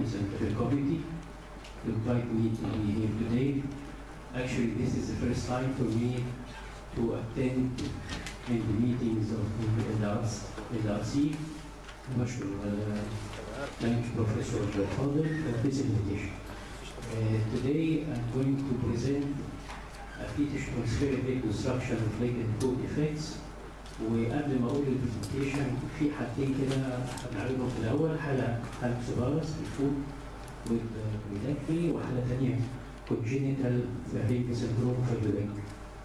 scientific committee to invite me to be here today. Actually, this is the first time for me to attend in the meetings of the LRC. Thank you, Professor Fadel, for this invitation. Today, I'm going to present a British atmospheric reconstruction of lake and cold effects. وقبل ما اقول البرزنتيشن في حاجتين كده هنعرضهم في الاول، حاله سوبارس بالفود والبريدكتري، وحاله ثانيه كونجينيتال فابريك سندروم في البريدكتري.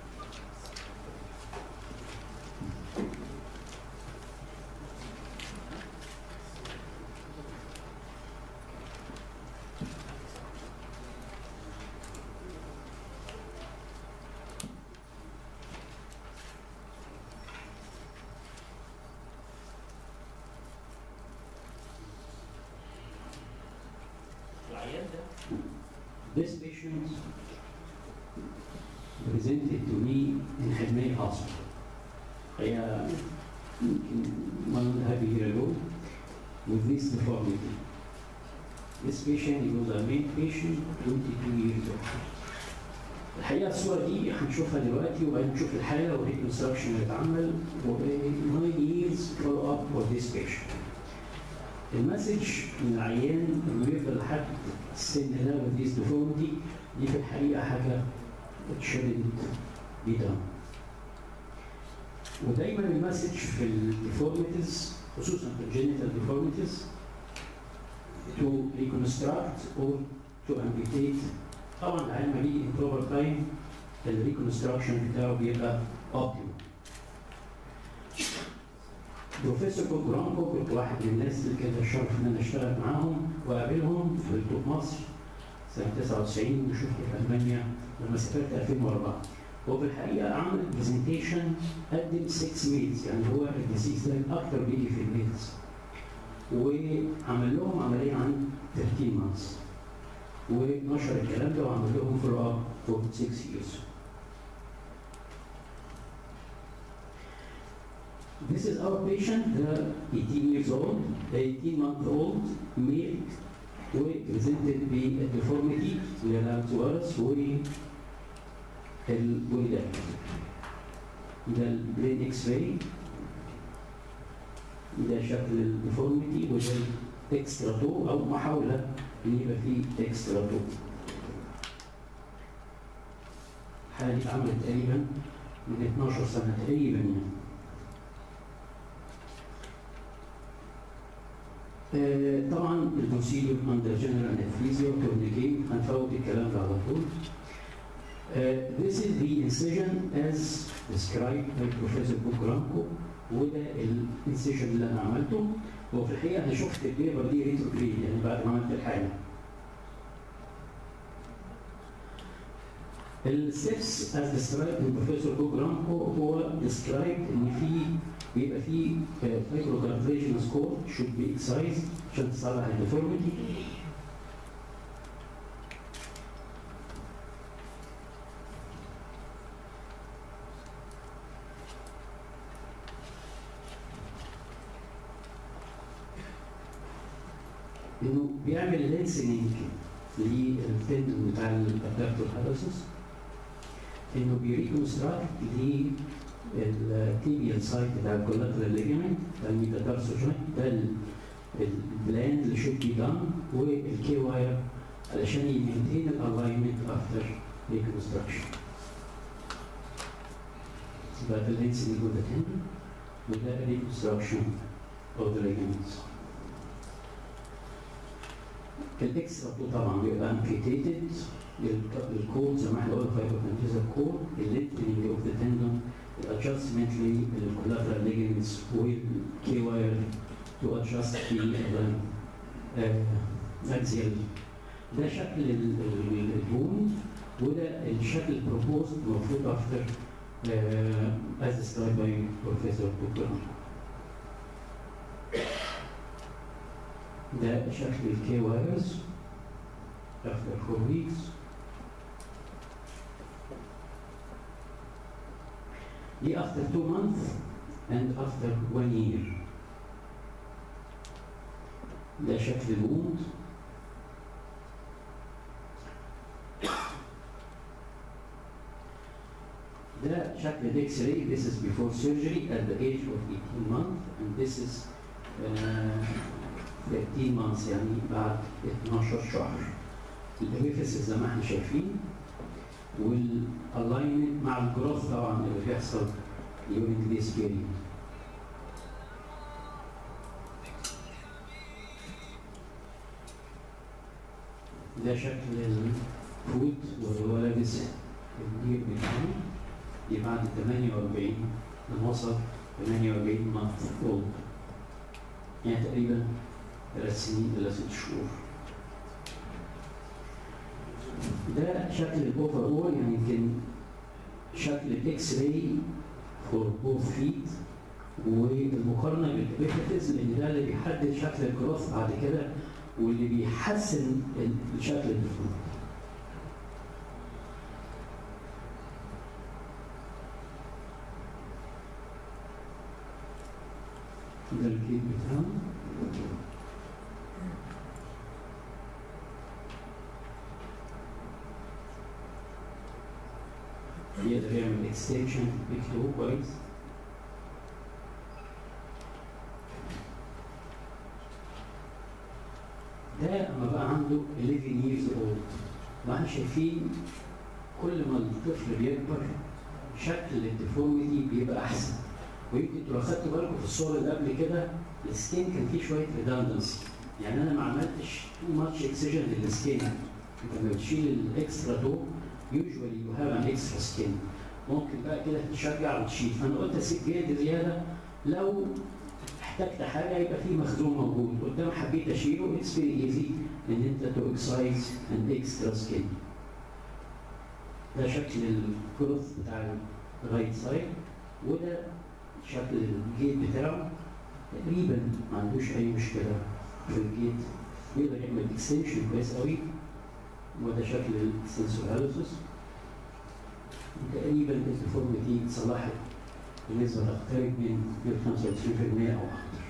This patient presented to me in Hadmei Hospital. One and a half year ago with this deformity. This patient was a male patient, 22 years old. الحقيقة الصورة دي هنشوفها دلوقتي وبعدين نشوف الحالة والريكونستراكشن اللي اتعمل و 9 years follow up for this patient. المسج من العيان انه يفضل لحد السن ده وديس ديفورميتي دي في الحقيقه حاجه اتشدت بيها. ودايما المسج في الديفورميتيز خصوصا في الجينيتال ديفورميتيز to reconstruct or to amputate. طبعا العيان ما بيجي in proper time الريكونستراكشن بتاعه بيبقى optimal. بروفيسور كوكرانكو كنت واحد من الناس اللي كان الشرف ان انا اشتغل معاهم واقابلهم في مصر سنه 99 وشفت في المانيا لما سافرت 2004. هو في الحقيقه عمل برزنتيشن قدم 6 ميلز، يعني هو الديسيز ده اكتر بيجي في الميلز، وعمل لهم عمليه عن 13 مانثs ونشر الكلام ده وعمل لهم فولو اب فور 6 years. This is our patient, the 18 years old, 18-month-old male, who presented with a deformity, Lehmann-Torres, والولادة. ده البرين اكس راي، ده شكل الديفورميتي وده الاكسترا تو او محاولة ان يبقى فيه اكسترا تو. الحالة دي اتعملت تقريبا من 12 سنة تقريبا يعني. طبعا البروسيدور اندر جنرال انستيزيا وتورنيكيت هنفوت الكلام ده على طول. This is the incision as described by Professor Bukranko، وده الانسيجن اللي انا عملته. وفي الحقيقه انا شفت البيبر دي ريتروجريد يعني بعد ما عملت الحاله. الستبس as described by Professor Bukranko هو described ان بيبقى فيه فايبروكارتليجينس كور should be excised عشان تصلح الديفورميتي. انه بيعمل لينسنينج للتندون بتاع الادكتور هالوسس، انه بيريكونستراكت التيبيال سايت بتاع الكولاترال ليجمنت بتاع الميتاتارسوجوينت، ده البلان اللي شود بي دان، والكي واير علشان يمنتين الالاينمنت افتر ريكونستراكشن. يبقى ده اللينسنج اوف ذا تندون وده ريكونستراكشن اوف ذا ليجمنتس. الاكسترا طبعا بيبقى امبيتيتد الكود زي ما احنا قلنا فايبروكانتيزال كود، اللينتنج اوف ذا تندون، الادجستمنت للكولاترال ليجمنتس والكي واير تو ادجست في الاكزيال. ده شكل البون وده الشكل البروبوزد المفروض افتر as described by Professor Bukranko. ده شكل الكي وايرز after 4 weeks. دي after 2 months and after 1 year. ده شكل الوند شكل الاكس راي. This is before surgery at the age of 18 months and this is 13 months يعني بعد 12 شهر. الابيفيسز زي ما احنا شايفين والالاينمنت مع الجروث طبعا اللي بيحصل during this period. ده شكل الفوت وهو لابس الجير بتاعه دي بعد 48 لما وصل 48 month old يعني تقريبا 3 سنين إلى 6 شهور. ده شكل الاوفر اول يعني يمكن شكل الاكس راي فور بوث فيت والمقارنه بالابيفيتس لان ده اللي بيحدد شكل الجروث بعد كده واللي بيحسن الشكل الديفورم. ده الجيب بتاعه يقدر يعمل اكستنشن بكتبه كويس. ده اما بقى عنده 11 years old ما احنا شايفين كل ما الطفل بيكبر شكل الديفورميتي بيبقى احسن. ويمكن لو خدتوا بالكم في الصور اللي قبل كده السكين كان فيه شويه ريدندنسي يعني انا ما عملتش تو ماتش اكسجن للسكين. انت لما بتشيل الاكسترا دو يوجوالي يو هاف ان اكسترا سكين ممكن بقى كده تشجع وتشيل. فانا قلت اسيب جلد زياده لو احتجت حاجه يبقى في مخزون موجود قدام. حبيت اشيله اتس فيري ايزي ان انت تو اكسايز ان اكسترا سكين. ده شكل الجروث بتاع الرايت سايد وده شكل الجيت بتاعه تقريبا ما عندوش اي مشكله في الجيت يقدر يعمل اكستنشن كويس قوي. وده شكل السنسوراليسيس تقريبا الديفورميتي اتصلحت بنسبه تقترب من 95% او اكثر.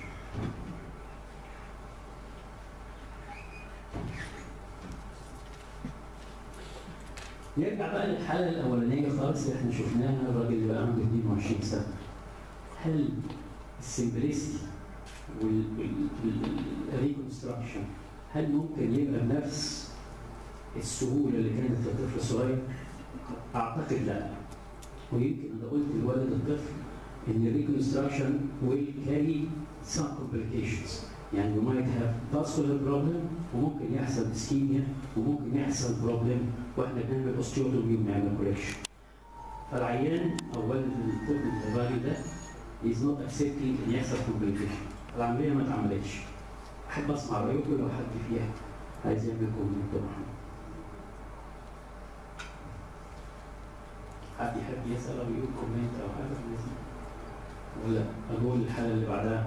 نرجع بقى للحاله الاولانيه خالص اللي احنا شفناها الراجل اللي بقى عنده 22 سنه. هل السمبلستي والريكونستراكشن هل ممكن يبقى بنفس السهوله اللي كانت في الطفل الصغير؟ اعتقد لا. ويمكن انا قلت لوالد الطفل ان الريكونستراكشن will carry some complications يعني you might have vascular problem وممكن يحصل ischemia وممكن يحصل problem واحنا بنعمل osteotomy وبنعمل correction. فالعيان او والد الطفل الصغير ده is not accepting ان يحصل complication. العمليه ما اتعملتش. احب اسمع رايكم لو حد فيها عايز يعمل كومنت طبعا. حد يحب يسال او يقول كومنت او حاجه ولا اقول الحاله اللي بعدها؟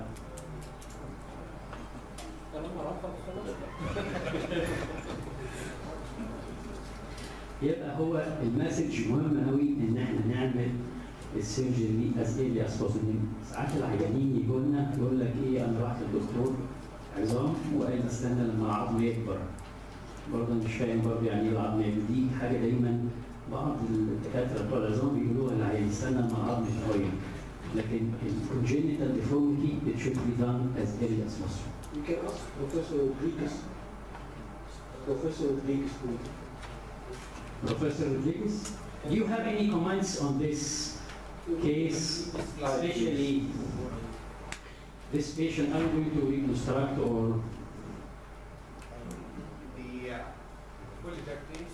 يبقى هو المسج مهم قوي ان احنا نعمل السيرجري از ايرلي از بوسيبل. ساعات العيانين يجوا لنا يقول لك ايه انا رحت للدكتور عظام وقال استنى لما العظم يكبر. برضه مش فاهم برضه يعني ايه العظم يكبر. دي حاجه دايما بعض الدكاتره بتوع العظام بيقولوها للعيان استنى لما العظم يتغير. لكن الكونجينيتال ديفورميتي it should be done as early as possible. You can ask Professor Rodriguez. Professor Rodriguez. Professor Rodriguez, do you have any comments on this case, especially this patient? Are you going to reconstruct or? The polytechnics,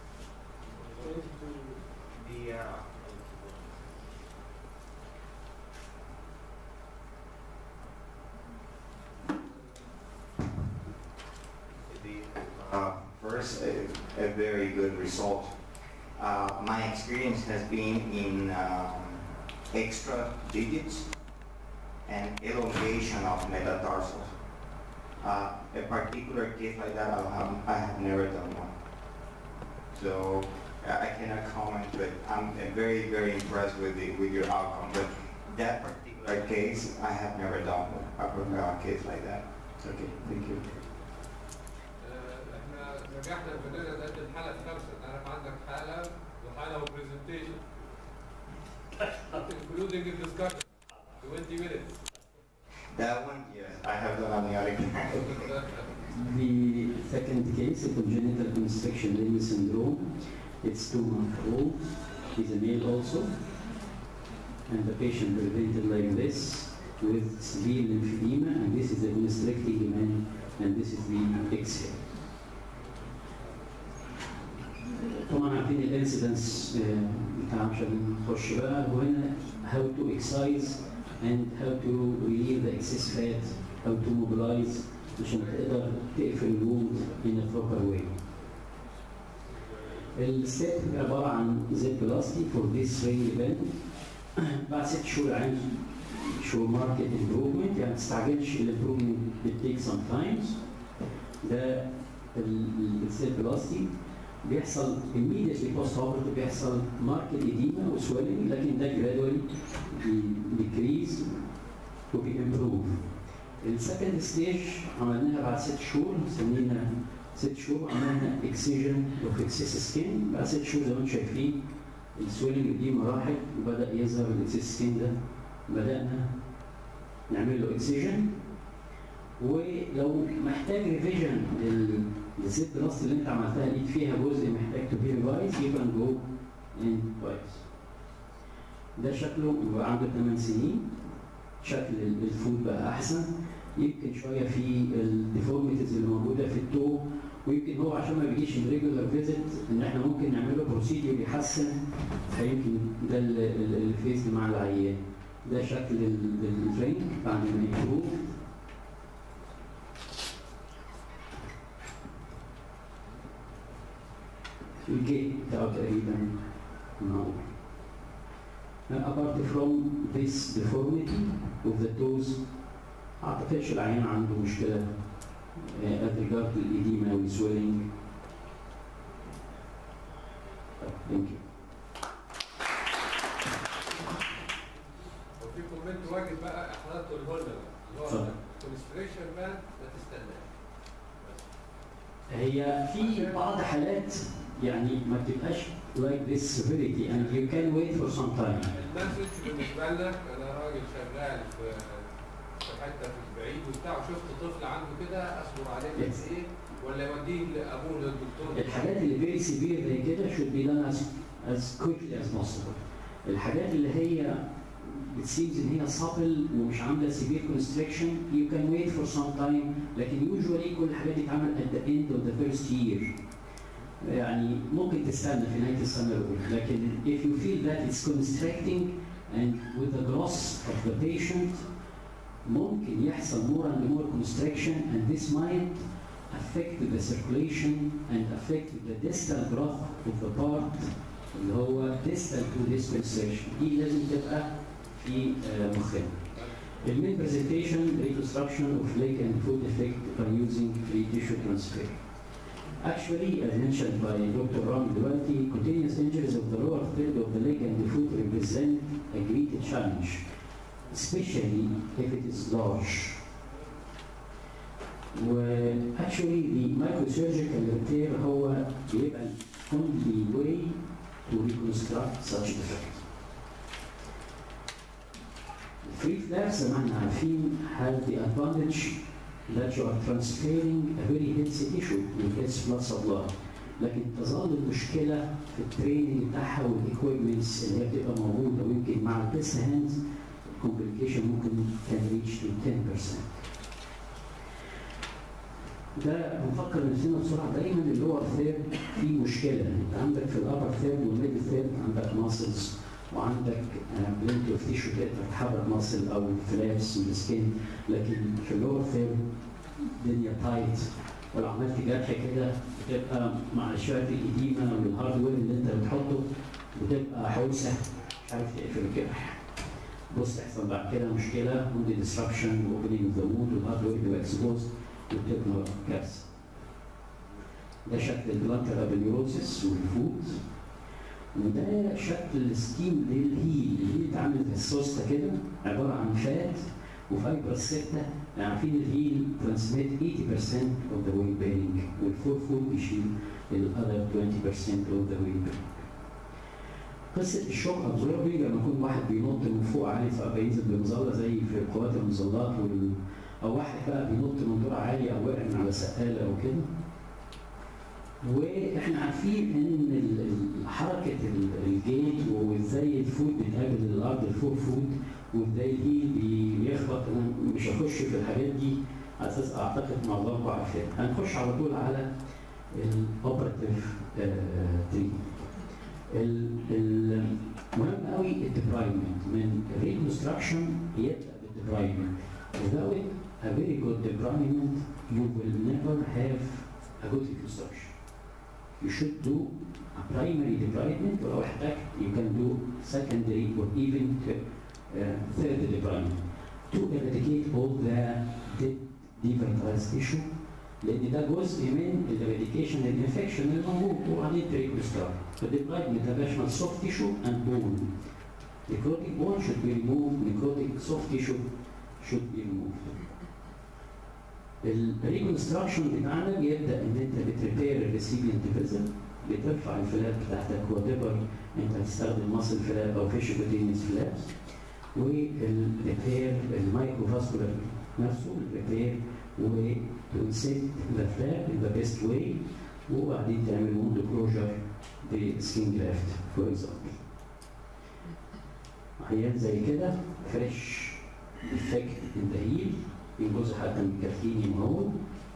first, a very good result. My experience has been in extra digits and elongation of metatarsals. A particular case like that, I have never done one. So I cannot comment, but I'm very, very impressed with your outcome. But that particular case, I have never done a case like that. Okay, thank you. نجحنا في اننا نقدم حاله خمسه. انت عارف عندك حاله وحاله وبرزنتيشن. second case, a congenital constriction limb syndrome. It's 2 months old. He's a male also. And the patient presented like this with severe lymphedema, and this is the constricting limb, and this is the X-ray. طبعا عارفين الانسيدنس بتاع عشان نخش بقى، وهنا how to excise and how to relieve the excess fat, how to mobilize عشان تقدر تقفل الوند in a proper way. الستيب عبارة عن زيت بلاستيك for this ring event. بعد 6 شهور عايز شو ماركت امبروفمنت، يعني ما تستعجلش، الامبروفمنت بتيك سم تايمز. ده الزيت بلاستيك بيحصل immediately post operative، بيحصل ماركت اديما وسويلنج، لكن ده gradually decrease وبي improve. السكند ستيج عملناها بعد 6 شهور، سمينا 6 شهور عملنا اكسجن اوف اكسس سكين. بعد 6 شهور زي ما انتم شايفين السويلنج دي راحت وبدا يظهر الاكسس سكين ده، بدانا نعمل له اكسجن. ولو محتاج ريفيجن للزيت بلاست اللي انت عملتها دي فيها جزء محتاج تو بي ريفايز، يبقى جو ان كويس. ده شكله بيبقى عنده 8 سنين، شكل الفود بقى احسن، يمكن شويه في الديفورميتيز اللي موجوده في التو، ويمكن هو عشان ما بيجيش الريجولار فيزيت ان احنا ممكن نعمل له بروسيديور يحسن، فيمكن ده اللي فيز مع العيان. ده شكل الدرينك بعد ما يمبروف. الجيت بتاعه تقريبا معروف. Apart from this deformity of the toes، أعتقدش العيان عنده مشكلة as regard to edema و swelling. Thank you. وفي كومنت واجب بقى حضرتك تقوله لنا اللي هو الكونستريشن بان ما تستناش. هي في بعض حالات يعني ما بتبقاش like this severity and you can wait for some time. المسج بالنسبه لنا، انا راجل شغال في حته في البعيد وبتاع، وشفت طفل عنده كده، اصبر عليه قد ايه ولا يوديه لابوه للدكتور؟ الحاجات اللي very severe زي كده should be done as quickly as possible. الحاجات اللي هي بتسيبز ان هي صابل ومش عامله severe constriction you can wait for some time، لكن usually كل الحاجات دي بتتعمل at the end of the first year. يعني ممكن تستنى في نهايه السنه الاولى، لكن if you feel that it's constricting and with the growth of the patient ممكن يحصل more and more constriction and this might affect the circulation and affect the distal growth of the part اللي هو distal to this constriction. دي لازم تبقى في مخنا. المين presentation reconstruction of leg and foot defect by using free tissue transfer. Actually, as mentioned by Dr. Ram dluarti, continuous injuries of the lower third of the leg and the foot represent a great challenge, especially if it is large. Actually, the microsurgical repair هو بيبقى only way to reconstruct such defect. Free flaps زي ما احنا عارفين have the advantage that you are transferring a very healthy tissue with its blood supply. لكن تظل المشكله في التريننج بتاعها والاكويبمنتس اللي هي بتبقى موجوده، ويمكن مع البيست هاندز الكومبليكيشن ممكن كان ريتش تو 10%. ده بنفكر نفسنا بسرعه دايما اللور ثيرد في مشكله، انت عندك في الابر ثيرد والميدل ثيرد عندك ماسلز وعندك بلنتي اوف تيشو تقدر تحرك ماسل او فلابس من السكين، لكن في اللور ثيرد الدنيا تايت، ولو عملت جرح كده بتبقى مع شويه الاديمه والهاردوير اللي انت بتحطه بتبقى حوسه مش عارف تقفل الجرح. بص تحصل بعد كده مشكله ممكن ديستركشن واوبننج اوف ذا ووند والهاردوير بيبقى اكسبوز وبتبقى كارثه. ده شكل البلانتر ابيليوروسيس والفوت، وده شكل السكيم للهيل. الهيل اتعمل في السوسته كده عباره عن فات وفايبر سته، عارفين الهيل ترانسميت 80% of the weight bearing والفور فوت بيشيل ال other 20% of the weight bearing. قصه الشوك ابزوربنج لما يكون واحد بينط من فوق عالي فبينزل بمظله زي في قوات المظلات او واحد بقى بينط من دور عالي او وقع من على سقاله او كده، واحنا عارفين ان حركه الجيت وازاي الفود بيتقابل الارض الفور فود وازاي الهيل بيخبط. انا مش هخش في الحاجات دي على اساس اعتقد معظمكم عارفين. هنخش على طول على الاوبراتيف تري. المهم قوي الديبرايمنت من ريكونستراكشن يبدا بالديبرايمنت. without a very good debridement you will never have a good reconstruction. You should do a primary debridement, ولو احتجت you can do secondary or even third debridement to eradicate all the devitalized tissue، لأن ده جزء من الإراديكيشن الانفكشن اللي موجود وبعدين تريكونستراكت. فالديبرايمنت ده بيشمل soft tissue and bone. Necrotic bone should be removed, necrotic soft tissue should be removed. الريكونستراكشن بتاعنا بيبدا ان انت بتريبير الريسيبينت فيزل، بترفع الفلاب بتاعتك وات انت هتستخدم ماسل فلاب او فيشوكوتينيوس فلابس، والريبير المايكرو فاسكولار نفسه الريبير وتنسيت ذا فلاب ان ذا بيست واي، وبعدين تعمل ووند كلوجر بسكين جرافت فور اكزامبل. عيان زي كده فريش ديفكت ان ذا هيل جزء حتى من الكارتيني موجود.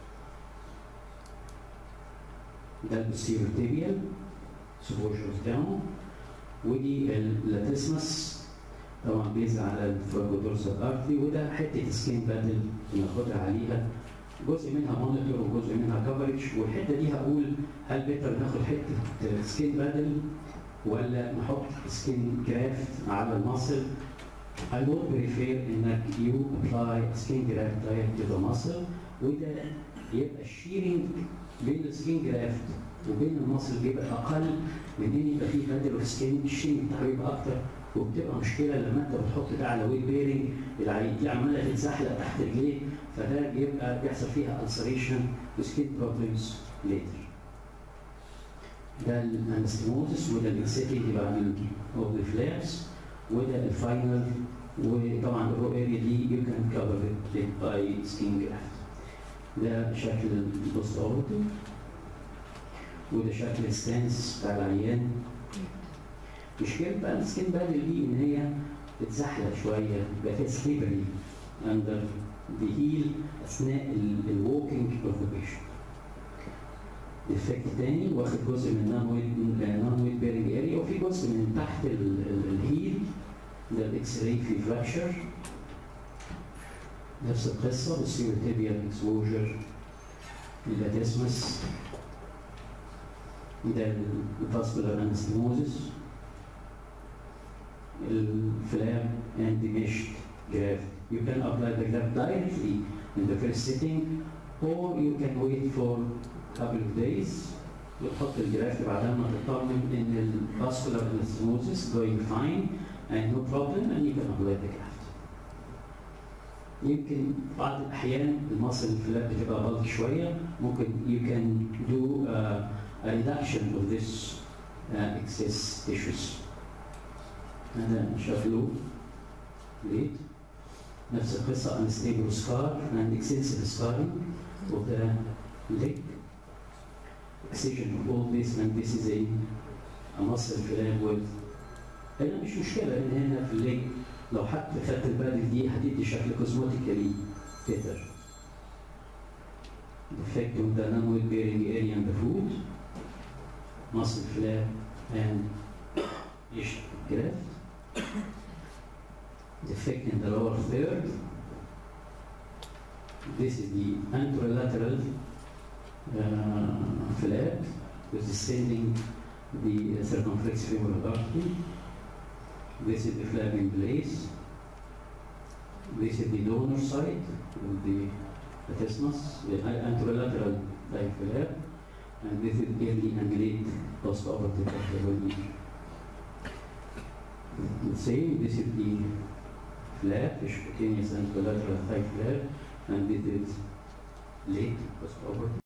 ده البوستيريور تيبيال سبورشر بتاعه، ودي اللاتيسمس طبعا بيزع على الفراجودورسال ارتري، وده حته سكين بادل بناخدها عليها جزء منها مونيتور وجزء منها كفرج. والحته دي هقول هل بيتر ناخد حته سكين بادل ولا نحط سكين جرافت على المصل. I would prefer انك you apply skin graft direct to the muscle، وده يبقى الشيرنج بين السكين جرافت وبين المصل بيبقى اقل من ان يبقى فيه بادل اوف سكين، الشيرنج بتاعه يبقى اكتر، وبتبقى مشكله لما انت بتحط ده على ويت بيرنج العيد دي عماله تتزحلق تحت رجليه، فده بيبقى بيحصل فيها ulceration وسكين بروبلمز later. ده الانستموزس وده الاكسيتنج بعد اوف ذا فلابس، وده الفاينل. وطبعا الرو اريا دي يو كان كفر ات باي سكين جرافت. ده شكل البوست اورتي، وده شكل الستانس بتاع العيان. مشكلة بقى السكين بادل دي ان هي بتزحلق شويه، يبقى فيها سليبري اندر ذا هيل اثناء الووكينج اوف ذا بيشنت. ديفكت تاني واخد جزء من نون ويت بيرنج اريا، وفي جزء من تحت الهيل ده الاكس راي في فراكشر. نفس القصه بالسيروتيبيال اكسبوجر للاتيسمس. ده الفاسكولار انستموزس، الفلاب and the meshed graft. You can apply the graft directly in the first sitting, or you can wait for a couple of days. وتحط الجرافت بعدها ما تطمن ان الفاسكولار انستموزس going fine and no problem and you can apply the graft. يمكن بعض الأحيان المصل الفلاب بتبقى بلط شوية، ممكن you can do a reduction of this excess tissues. هذا شكله ليت. نفس القصة unstable scar and extensive scarring of the leg. Excision of all this and this is a muscle flap with. هنا مش مشكلة لأن هنا في الليج لو حتى خدت البادل دي هتدي شكل كوزموتيكالي better. Defect of the non-weight bearing area in the foot, muscle flap and graft. Defect in the lower third. This is the anterolateral flap with descending the circumflex femoral artery. This is the flap in place. This is the donor side of the atesmus, the anterolateral type flap, and this is early and late post-operative abdominal. The same, this is the flap, the cutaneous anterolateral type flap, and this is late post-operative.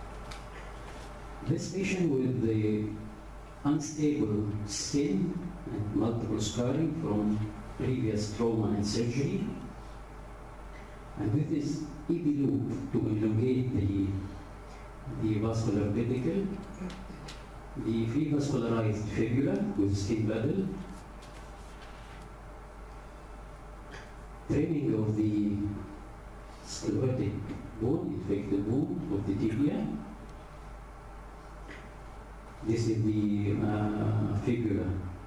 This patient with the unstable skin and multiple scarring from previous trauma and surgery, and with this EP loop to elongate the the vascular pedicle, the free vascularized fibula with skin bubble, trimming of the sclerotic bone, infected bone of the tibia. This is the fibula,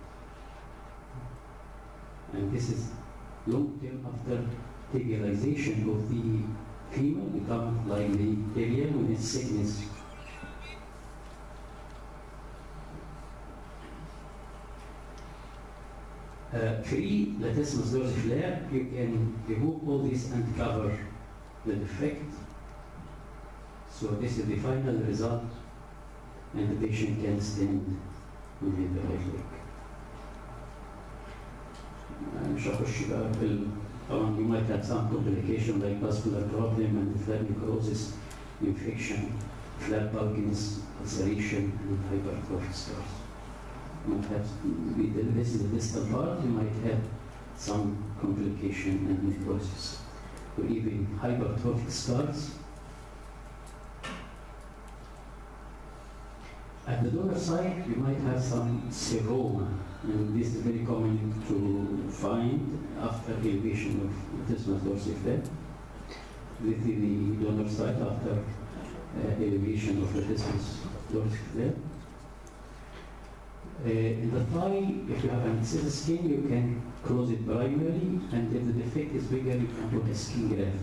and this is long term after tibialization of the femur, become like the tibia with its thickness. Free latissimus dorsi flap, you can remove all this and cover the defect. So this is the final result, and the patient can stand with the right leg. مش هخش بقى في طبعا you might have some complication like vascular problem and flap necrosis, infection, flap bulginess, ulceration, and hypertrophic scars. You might have, this is the distal part, you might have some complication and necrosis, or even hypertrophic scars. At the donor side, you might have some seroma, and this is very common to find after elevation of latissimus dorsi flap. This is the donor side after elevation of latissimus dorsi flap. In the thigh, if you have an excess skin, you can close it primarily, and if the defect is bigger, you can put a skin graft.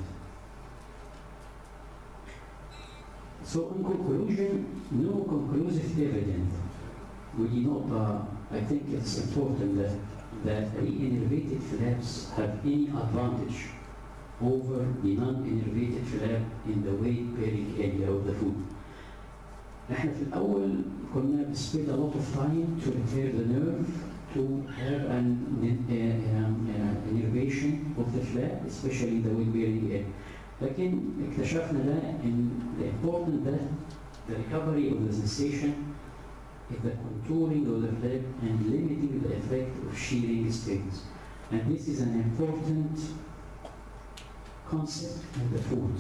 So in conclusion, no conclusive evidence. We know, I think it's important that re-innervated flaps have any advantage over the non-innervated flap in the weight-bearing area of the foot. احنا في الأول كنا spend a lot of time to repair the nerve, to have an innervation of the flap, especially the weight-bearing area. لكن اكتشفنا ده in the important that the recovery of the sensation is the contouring of the flap and limiting the effect of shearing strings. And this is an important concept in the foot.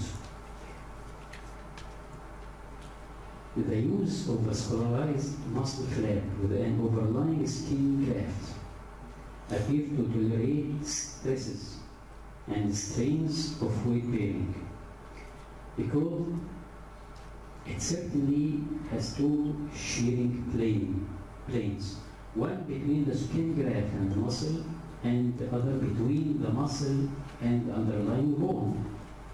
The use of vascularized muscle flap with an overlying skin graft appears to tolerate stresses and strains of weight bearing, because it certainly has two shearing planes, one between the skin graft and the muscle, and the other between the muscle and the underlying bone.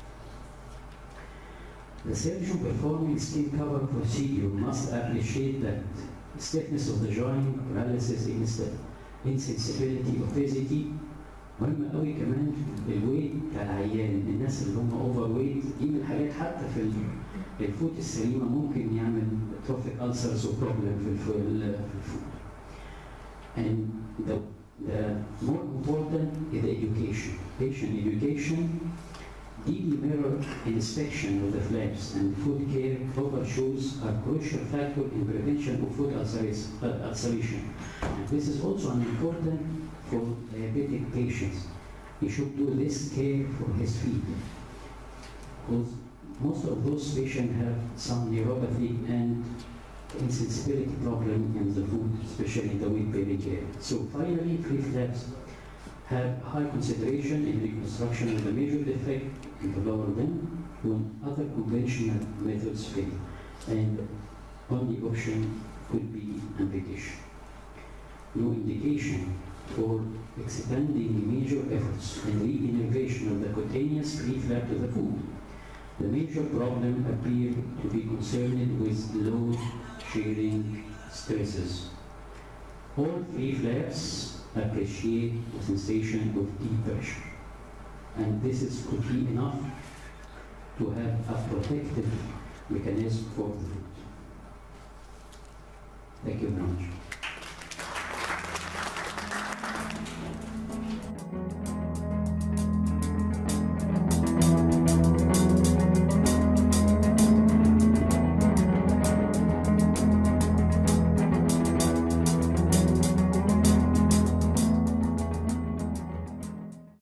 The surgeon performing skin cover procedure must appreciate that stiffness of the joint, paralysis, insensibility, obesity. مهم قوي كمان الويت بتاع العيان، الناس اللي هم اوفر ويت دي من الحاجات حتى في الفوت السليمه ممكن يعمل تروفيك ألسرز وبروبلم في الفوت. And the more important is the education. Patient education, daily mirror inspection of the flaps and foot care proper shoes are crucial factor in prevention of foot ulceration. And this is also an important for diabetic patients. He should do this care for his feet, because most of those patients have some neuropathy and insensibility problem in the foot, especially in the weight-bearing area. So finally, free flaps have high consideration in reconstruction of the major defect in the lower limb when other conventional methods fail, and only option could be amputation. No indication for expanding major efforts and re-innervation of the cutaneous free flap to the foot. The major problem appeared to be concerned with low shearing stresses. All free flaps appreciate the sensation of deep pressure, and this is could be enough to have a protective mechanism for the foot. Thank you very much.